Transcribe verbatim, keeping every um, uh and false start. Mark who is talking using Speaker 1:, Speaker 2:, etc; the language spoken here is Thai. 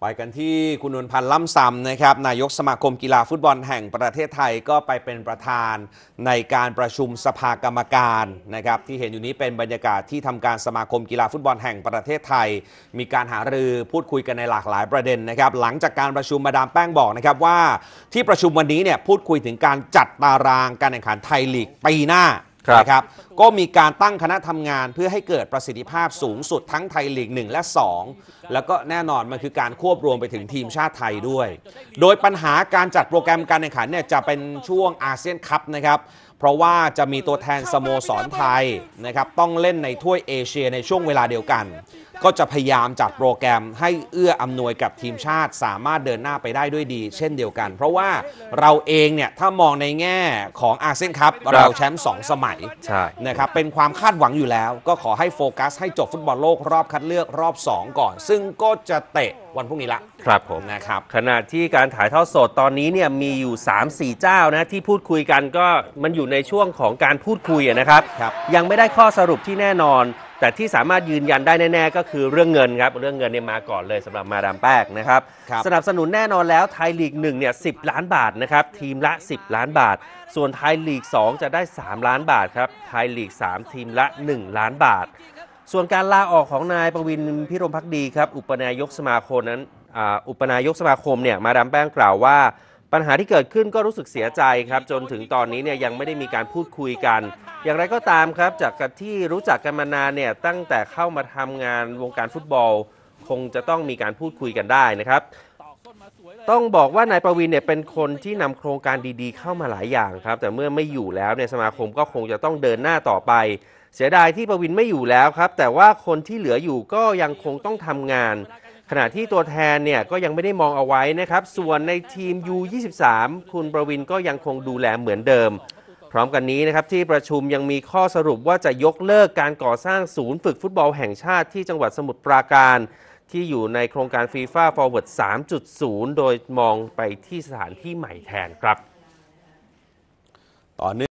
Speaker 1: ไปกันที่คุณนวลพันธ์ล่ำซำนะครับนายกสมาคมกีฬาฟุตบอลแห่งประเทศไทยก็ไปเป็นประธานในการประชุมสภากรรมการนะครับที่เห็นอยู่นี้เป็นบรรยากาศที่ทำการสมาคมกีฬาฟุตบอลแห่งประเทศไทยมีการหารือพูดคุยกันในหลากหลายประเด็นนะครับหลังจากการประชุมมาดามแป้งบอกนะครับว่าที่ประชุมวันนี้เนี่ยพูดคุยถึงการจัดตารางการแข่งขันไทยลีกปีหน้านะครับก็มีการตั้งคณะทำงานเพื่อให้เกิดประสิทธิภาพสูงสุดทั้งไทยลีกหนึ่งและสองแล้วก็แน่นอนมันคือการควบรวมไปถึงทีมชาติไทยด้วยโดยปัญหาการจัดโปรแกรมการแข่งขันเนี่ยจะเป็นช่วงอาเซียนคัพนะครับเพราะว่าจะมีตัวแทนสโมสรไทยนะครับต้องเล่นในถ้วยเอเชียในช่วงเวลาเดียวกันก็จะพยายามจัดโปรแกรมให้เอื้ออำนวยกับทีมชาติสามารถเดินหน้าไปได้ด้วยดีเช่นเดียวกันเพราะว่าเราเองเนี่ยถ้ามองในแง่ของอาเซียนคัพเราแชมป์สองสมัยนะครับเป็นความคาดหวังอยู่แล้วก็ขอให้โฟกัสให้จบฟุตบอลโลกรอบคัดเลือกรอบสองก่อนซึ่งก็จะเตะวันพรุ่งนี้ละ
Speaker 2: ครับผม
Speaker 1: นะครับ
Speaker 2: ขณะที่การถ่ายทอดสดตอนนี้เนี่ยมีอยู่ สามสี่ เจ้านะที่พูดคุยกันก็มันอยู่ในช่วงของการพูดคุยนะครับยังไม่ได้ข้อสรุปที่แน่นอนแต่ที่สามารถยืนยันได้แน่ๆก็คือเรื่องเงินครับเรื่องเงินเนี่ยมาก่อนเลยสำหรับมาดามแป้งนะครับสนับสนุนแน่นอนแล้วไทยลีกหนึ่งเนี่ยสิบล้านบาทนะครับทีมละสิบล้านบาทส่วนไทยลีกสองจะได้สามล้านบาทครับไทยลีกสามทีมละหนึ่งล้านบาทส่วนการลาออกของนายประวินพิรมภักดีครับอุปนายกสมาคมนั้นอุปนายกสมาคมเนี่ยมาดามแป้งกล่าวว่าปัญหาที่เกิดขึ้นก็รู้สึกเสียใจครับจนถึงตอนนี้เนี่ยยังไม่ได้มีการพูดคุยกันอย่างไรก็ตามครับจากที่รู้จักกันมานานเนี่ยตั้งแต่เข้ามาทำงานวงการฟุตบอลคงจะต้องมีการพูดคุยกันได้นะครับต้องบอกว่านายประวินเนี่ยเป็นคนที่นำโครงการดีๆเข้ามาหลายอย่างครับแต่เมื่อไม่อยู่แล้วเนี่ยสมาคมก็คงจะต้องเดินหน้าต่อไปเสียดายที่ประวินไม่อยู่แล้วครับแต่ว่าคนที่เหลืออยู่ก็ยังคงต้องทำงานขณะที่ตัวแทนเนี่ยก็ยังไม่ได้มองเอาไว้นะครับส่วนในทีม ยู ยี่สิบสาม คุณประวินก็ยังคงดูแลเหมือนเดิมพร้อมกันนี้นะครับที่ประชุมยังมีข้อสรุปว่าจะยกเลิกการก่อสร้างศูนย์ฝึกฟุตบอลแห่งชาติที่จังหวัดสมุทรปราการที่อยู่ในโครงการ ฟีฟ่า Forward สามจุดศูนย์ โดยมองไปที่สถานที่ใหม่แทนครับต่อเนื่อง